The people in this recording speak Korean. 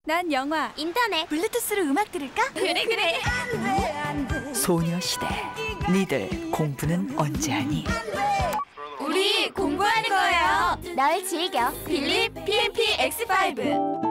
난 영화, 인터넷, 블루투스로 음악 들을까? 그래. 소녀시대, 니들 공부는 언제 하니? 우리 공부하는 거예요. 널 즐겨. 필립 PMP X5.